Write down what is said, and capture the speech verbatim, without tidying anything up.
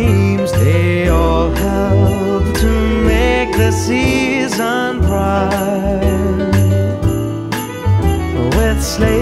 streams, they all help to make the season bright. With sleigh